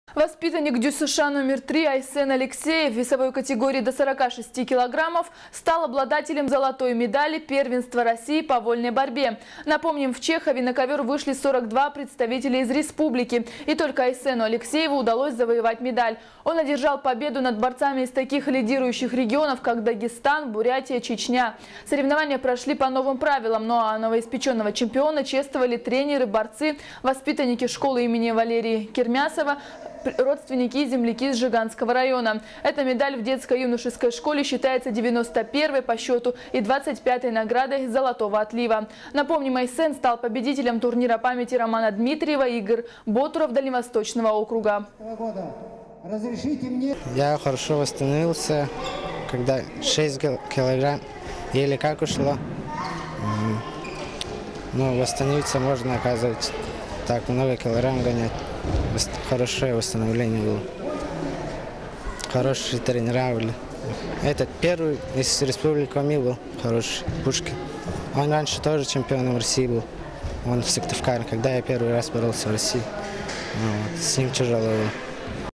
Воспитанник ДЮСШ номер 3 Айсен Алексеев в весовой категории до 46 килограммов стал обладателем золотой медали первенства России по вольной борьбе. Напомним, в Чехове на ковер вышли 42 представителя из республики. И только Айсену Алексееву удалось завоевать медаль. Он одержал победу над борцами из таких лидирующих регионов, как Дагестан, Бурятия, Чечня. Соревнования прошли по новым правилам, но новоиспеченного чемпиона чествовали тренеры, борцы, воспитанники школы имени Валерия Кирмясова, родственники и земляки из Жиганского района. Эта медаль в детско-юношеской школе считается 91-й по счету и 25-й наградой золотого отлива. Напомним, Айсен стал победителем турнира памяти Романа Дмитриева и Игорь Ботуров Дальневосточного округа. Я хорошо восстановился, когда 6 килограмм еле как ушло. Но восстановиться можно, оказывается, так много килограмм гонять. Хорошее восстановление было. Хорошие тренера были. Этот первый из республики Коми был хороший, Пушкин. Он раньше тоже чемпионом России был. Он в Сыктывкаре, когда я первый раз боролся в России. Вот, с ним тяжело было.